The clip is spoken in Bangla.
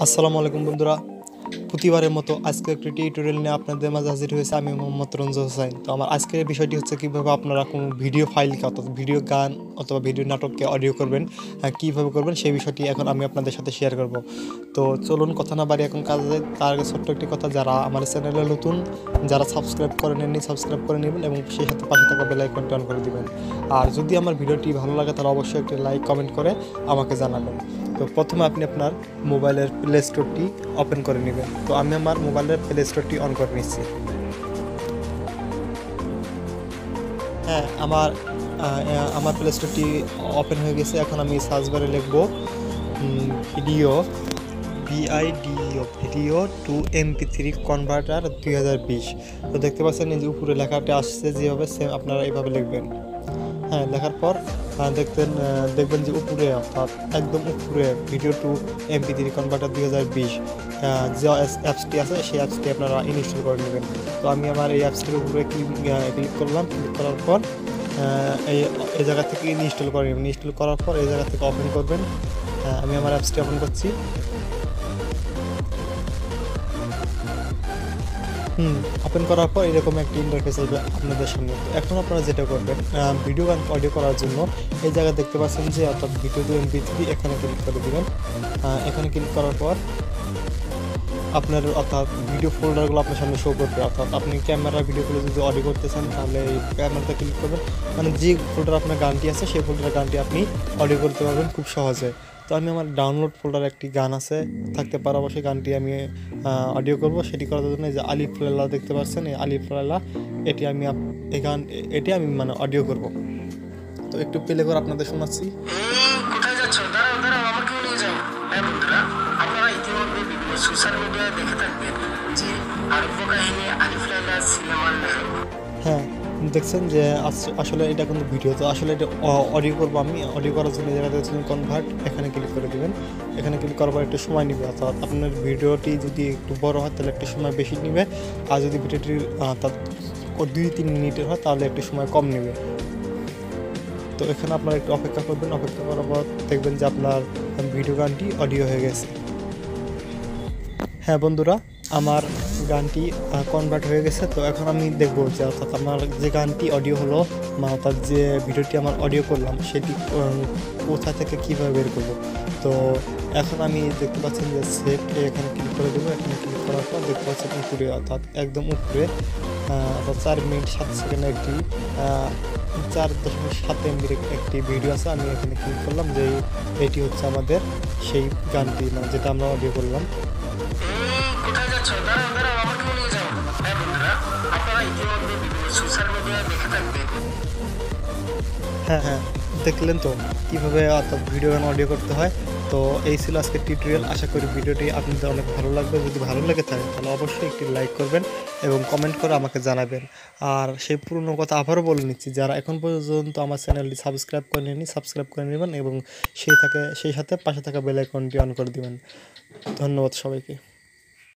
আসসালামু আলাইকুম বন্ধুরা, প্রতিবারের মতো আজকে একটি টিউটোরিয়াল নিয়ে আপনাদের মাঝে হাজির হয়েছে আমি মোহাম্মদ রঞ্জু হোসাইন। তো আমার আজকের বিষয়টি হচ্ছে কীভাবে আপনারা কোনো ভিডিও ফাইলকে অর্থাৎ ভিডিও গান অথবা ভিডিও নাটককে অডিও করবেন, কীভাবে করবেন সেই বিষয়টি এখন আমি আপনাদের সাথে শেয়ার করব। তো চলুন কথা না বাড়ি এখন কাজে। তার আগে ছোট্ট একটি কথা, যারা আমার চ্যানেলে নতুন, যারা সাবস্ক্রাইব করে নেননি সাবস্ক্রাইব করে নেবেন এবং সেই সাথে পাশে থাকা বেল আইকনটি অন করে দিবেন। আর যদি আমার ভিডিওটি ভালো লাগে তাহলে অবশ্যই একটি লাইক কমেন্ট করে আমাকে জানাবেন। তো প্রথমে আপনি আপনার মোবাইলের প্লে স্টোরটি ওপেন করে নেবেন। তো আমি আমার মোবাইলের প্লে স্টোরটি অন করে নিচ্ছি। হ্যাঁ, আমার প্লে স্টোরটি ওপেন হয়ে গেছে। এখন আমি সার্চ বারে লিখব video video two MP3 converter 2020। তো দেখতে পাচ্ছেন এই যে উপরে লেখাটা আসছে যেভাবে, সেম আপনারা এইভাবে লিখবেন। হ্যাঁ, লেখার পর দেখবেন যে উপরে অর্থাৎ একদম উপরে ভিডিও টু MP3 কনভার্টার 2020 যে অ্যাপসটি আছে সেই অ্যাপসটি আপনারা ইনস্টল করে নেবেন। তো আমি আমার এই অ্যাপসটির উপরে ক্লিক করলাম। ক্লিক করার পর এই জায়গা থেকে ইনস্টল করে নেবেন। ইনস্টল করার পর এই জায়গা থেকে ওপেন করবেন। আমি আমার অ্যাপসটি ওপেন করছি। ওপেন করার পর এরকম একটা ইন্টারফেস আসবে আপনাদের সামনে। তো এখন আপনারা যেটা করবেন, ভিডিও গান অডিও করার জন্য এই জায়গায় দেখতে পাচ্ছেন যে অর্থাৎ ভিডিও টু MP3, এখানে ক্লিক করে দেবেন। এখানে ক্লিক করার পর আপনার অর্থাৎ ভিডিও ফোল্ডারগুলো আপনার সামনে শো করবে। অর্থাৎ আপনি ক্যামেরা ভিডিওগুলো যদি অডিও করতে চান তাহলে এই ক্যামেরাতে ক্লিক করবেন, মানে যে ফোল্ডার আপনার গানটি আছে সেই ফোল্ডারের গানটি আপনি অডিও করতে পারবেন খুব সহজে। তো আমি আমার ডাউনলোড ফোল্ডারে একটি গান আছে, থাকতে পারে অবশ্যই, গানটি আমি অডিও করব। সেটি করার জন্য যে আলিফ লাইলা দেখতে পাচ্ছেন, এই আলিফ লাইলা এটি আমি মানে অডিও করব। তো একটু প্লে করে আপনাদের শোনাচ্ছি। কোথায় যাচ্ছ? দাঁড়াও দাঁড়াও, আমাকেও নিয়ে যাও। হ্যাঁ বন্ধুরা, আপনারা ইতিমধ্যে বিভিন্ন সোশ্যাল মিডিয়ায় দেখে থাকবেন যে আরব্য কাহিনী আলিফ লায়লা সিনেমার নায়ক। হ্যাঁ, দেখছেন যে আসলে এটা কিন্তু ভিডিও, তো আসলে এটা অডিও করবো আমি। অডিও করার জন্য জায়গাতে কনভার্ট, এখানে ক্লিক করে দেবেন। এখানে ক্লিক করার পর একটু সময় নেবে, অর্থাৎ আপনার ভিডিওটি যদি একটু বড় হয় তাহলে একটু সময় বেশি নেবে, আর যদি ভিডিওটি অর্থাৎ 2-3 মিনিটের হয় তাহলে একটু সময় কম নেবে। তো এখানে আপনারা একটু অপেক্ষা করবেন। অপেক্ষা করার পর দেখবেন যে আপনার ভিডিও গানটি অডিও হয়ে গেছে। হ্যাঁ বন্ধুরা, আমার গানটি কনভার্ট হয়ে গেছে। তো এখন আমি দেখবো যে অর্থাৎ আমার যে গানটি অডিও হলো, অর্থাৎ যে ভিডিওটি আমার অডিও করলাম সেটি কোথা থেকে কীভাবে বের করবো। তো এখন আমি দেখতে পাচ্ছেন যে সেট, এখানে ক্লিক করে দেবো। এখানে ক্লিক করার পর দেখতে পাচ্ছেন উপরে অর্থাৎ একদম উপরে অর্থাৎ 4 মিনিট 7 সেকেন্ডের একটি 4.7 MB একটি ভিডিও আছে। আমি এখানে ক্লিক করলাম যে এটি হচ্ছে আমাদের সেই গানটি, মানে যেটা আমরা অডিও করলাম। কোথায় যাচ্ছ? দাঁড়াও দাঁড়াও, আমাকেও নিয়ে যাও। হ্যাঁ বন্ধুরা, আপনারা ইতিমধ্যে বিভিন্ন সোশ্যাল মিডিয়ায় দেখে থাকবেন। হ্যাঁ, দেখলেন তো কীভাবে অর্থাৎ ভিডিও গান অডিও করতে হয়। তো এই ছিল আজকের টিউটোরিয়াল। আশা করি ভিডিওটি আপনাদের অনেক ভালো লাগবে। যদি ভালো লেগে থাকে তাহলে অবশ্যই একটি লাইক করবেন এবং কমেন্ট করে আমাকে জানাবেন। আর সেই পুরনো কথা আবারও বলে নিচ্ছি, যারা এখন পর্যন্ত আমার চ্যানেলটি সাবস্ক্রাইব করে নেননি সাবস্ক্রাইব করে নেবেন এবং সেই সাথে পাশে থাকা বেল আইকনটি অন করে দেবেন। ধন্যবাদ সবাইকে।